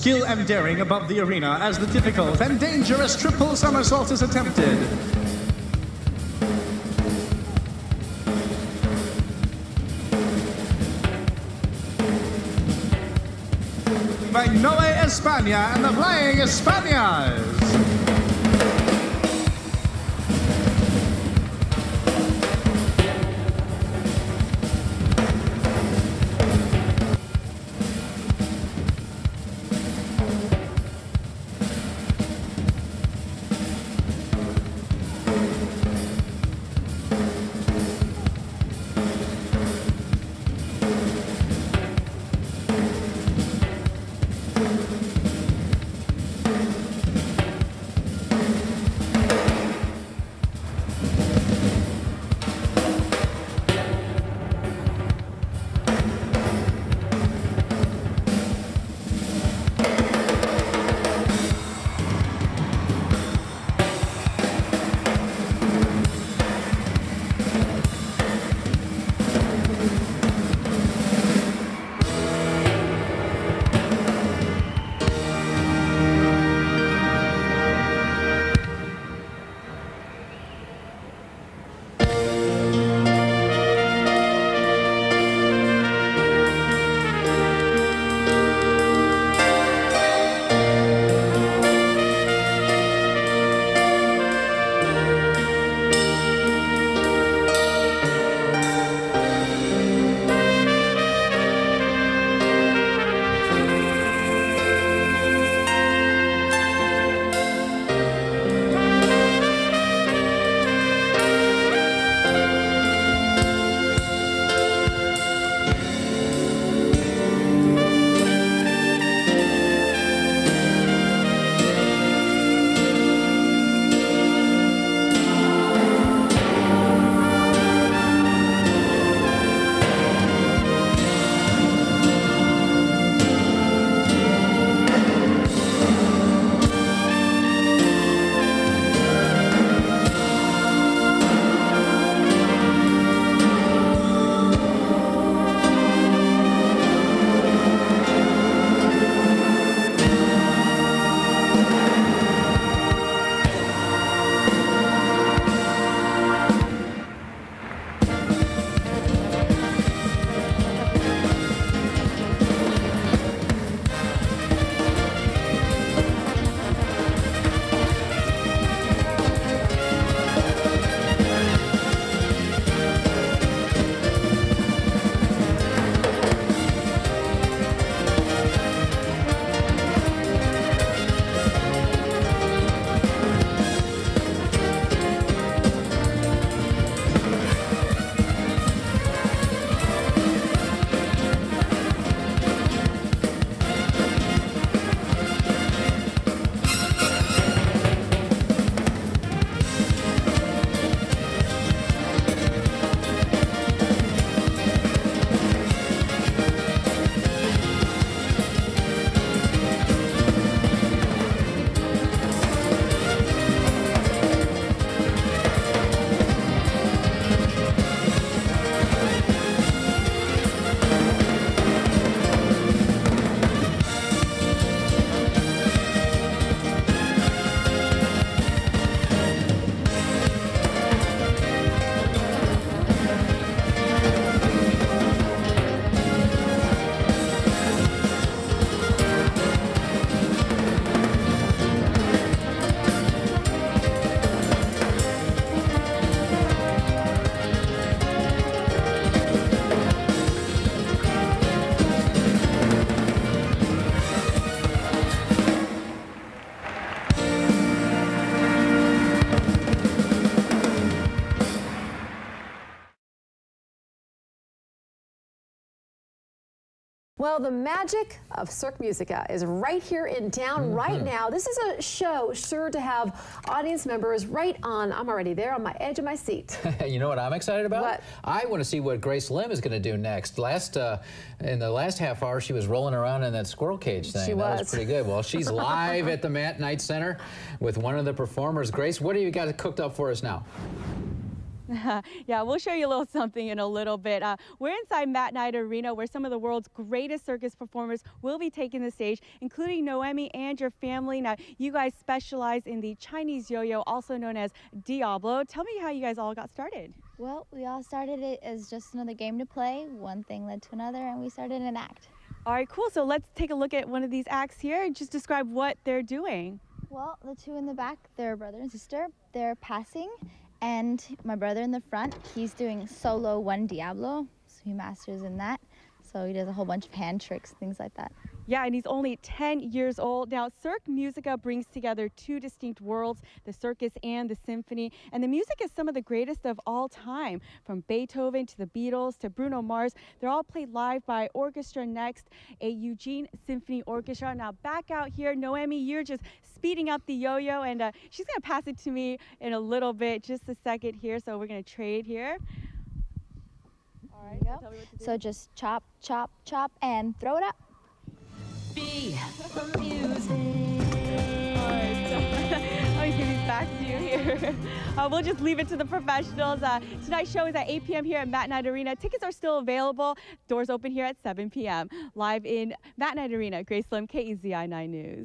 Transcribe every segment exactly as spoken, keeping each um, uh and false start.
skill and daring above the arena as the difficult and dangerous triple somersault is attempted. By Noe España and the Flying Españas. Well, the magic of Cirque Musica is right here in town mm-hmm. right now. This is a show sure to have audience members right on, I'm already there on my edge of my seat. You know what I'm excited about? What? I want to see what Grace Lim is going to do next. Last, uh, in the last half hour, she was rolling around in that squirrel cage thing. She that was. was pretty good. Well, she's live at the Matt Knight Center with one of the performers. Grace, what do you got cooked up for us now? Yeah, we'll show you a little something in a little bit. Uh, we're inside Matt Knight Arena, where some of the world's greatest circus performers will be taking the stage, including Noemi and your family. Now, you guys specialize in the Chinese yo-yo, also known as Diablo. Tell me how you guys all got started. Well, we all started it as just another game to play. One thing led to another, and we started an act. All right, cool. So let's take a look at one of these acts here and just describe what they're doing. Well, the two in the back, they're brother and sister. They're passing, and my brother in the front, he's doing solo one Diablo, so he masters in that. So he does a whole bunch of hand tricks, things like that. Yeah, and he's only ten years old. Now, Cirque Musica brings together two distinct worlds, the circus and the symphony. And the music is some of the greatest of all time, from Beethoven to the Beatles to Bruno Mars. They're all played live by Orchestra Next, a Eugene Symphony Orchestra. Now, back out here, Noemi, you're just speeding up the yo-yo, and uh, she's going to pass it to me in a little bit, just a second here. So we're going to trade here. All right, so, tell me what to do. So just chop, chop, chop, and throw it up. Be the music. All right, so let me give these back to you here. Uh, we'll just leave it to the professionals. Uh, tonight's show is at eight p m here at Matt Knight Arena. Tickets are still available. Doors open here at seven p m Live in Matt Knight Arena, Grace Lim, K E Z I nine News.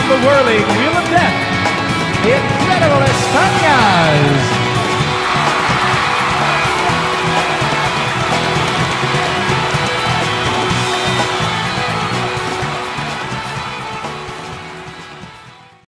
the whirling Wheel of Death, the Incredible Españas.